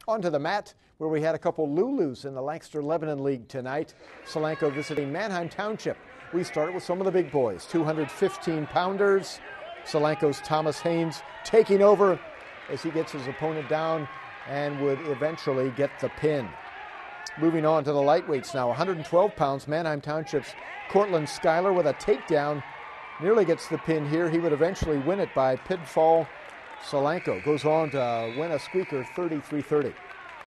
Onto the mat, where we had a couple Lulus in the Lancaster-Lebanon League tonight. Solanco visiting Manheim Township. We started with some of the big boys, 215-pounders. Solanco's Thomas Haynes taking over as he gets his opponent down and would eventually get the pin. Moving on to the lightweights now, 112 pounds, Manheim Township's Cortland Schuyler with a takedown. Nearly gets the pin here. He would eventually win it by pinfall. Solanco goes on to win a squeaker 33-30.